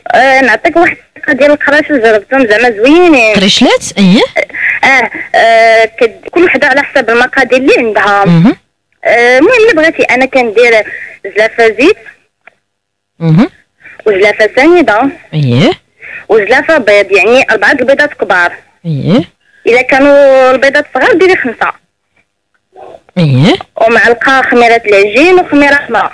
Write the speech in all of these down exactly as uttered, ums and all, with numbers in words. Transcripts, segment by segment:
آه نعطيك واحد الطريقه ديال القراش اللي جربتهم زعما زوينين. قريشلات اييه. اه, آه كد... كل وحده على حسب المقادير اللي عندها. اها. المهم اللي بغيتي انا كندير زلافه زيت. اها. وزلافه سنيده. اييه. وزلافه بيض، يعني اربعه البيضات كبار. اييه. اذا كانوا البيضات صغار ديري خمسه. اييه. ومعلقه خميره العجين وخميره حمراء.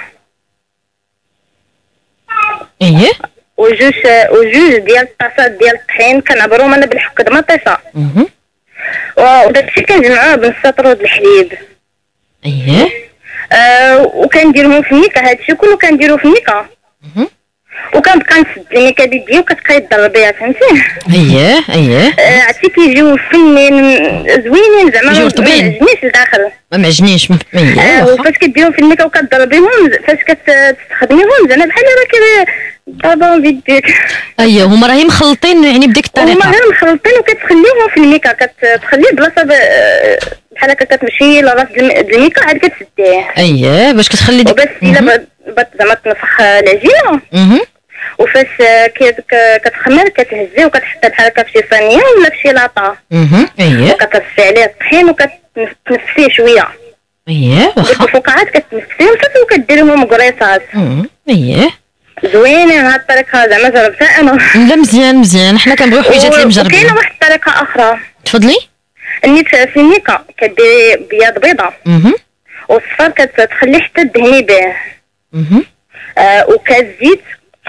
اييه. وجوج وجوج ديال الطاسات ديال الطحين كنعبرهم انا بالحك مطيشه. اها. وداكشي كنجمعوه بنص سطر د الحليب. اييه. آه وكنديرهم في الميكا، هادشي كله كنديروه في الميكا. اها. وكنبقى نسد الميكا بيدي وكتبقاي تضربيها، فهمتي؟ اييه اييه. آه عرفتي كيجيو فنين زوينين زعما كيجيو ما رطبين. معجنيش لداخل. ما معجنيش. اييه. آه واخا. وفاش كديرهم في الميكا وكتضربيهم فاش كتستخدميهم زعما بحال راكي ضربهم بيديك. اييه هما راهي مخلطين يعني بديك هما الطريقه. غير مخلطين وكتخليوهم في الميكا، كتخليه بلاصه بحال هكا كتمشي لراس د الميكا عاد كتسديه. اييه باش كتخلي ديك. وبس الا بغات زعما تنفخ العجينه. اها. وفاش كتخمر كتهزي وكتحطها بحال هكا في شي صينيه ولا في شي لاطه. اها. اييه. وكترصي عليه الطحين وكتنفسيه شويه. اييه ديك واخا. الفقاعات كتنفسيهم صافي وكديريهم قريصات. اها. اييه. زوينين هاد الطريقه زعما جربتها انا. لا مزيان مزيان، حنا كنبغيو حويجات اللي مجربين. وكاينه واحد الطريقه اخرى. تفضلي. النيت في الميكا كديري بياض بيضه. اها. والصفار كتخليه حتى تدهني به. اها. آه وكاس زيت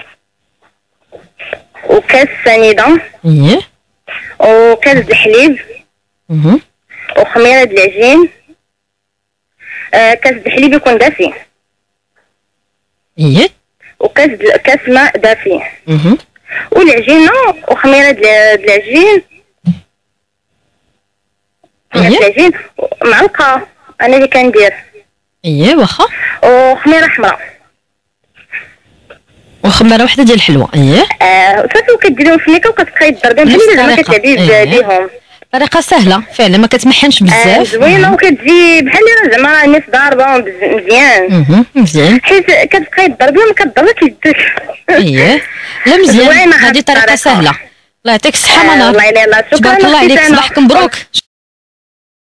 وكاس سنيده. اييه. وكاس د الحليب. اها. وخميره د العجين. آه كاس د الحليب يكون دافي. اييه. وكاس د كاس ماء دافي. اها. والعجينه وخميره د العجين. خميره اييه. العجين معلقه انا اللي كندير. اييه واخا. وخميره حمراء. وخماره وحده ديال الحلوه. اييه. اه صافي وكديريهم في الميكا وكتبقاي تضربيهم نفس بحال زعما الطريقة. كتلعبي أييه. بيديهم. طريقه سهله فعلا ما كتمحنش آه بزاف. زوينه وكتجي بحال اللي زعما الناس ضاربه مزيان. اها. مزيان. حيت كتبقاي تضربيهم كتضربك يدك. اييه. لا مزيان زوينة هاد هذه طريقه الطريقة. سهله. الله يعطيك الصحه آه منار. والله الا الله شكرا. تبارك الله عليك، أختي سنة. صباحك مبروك.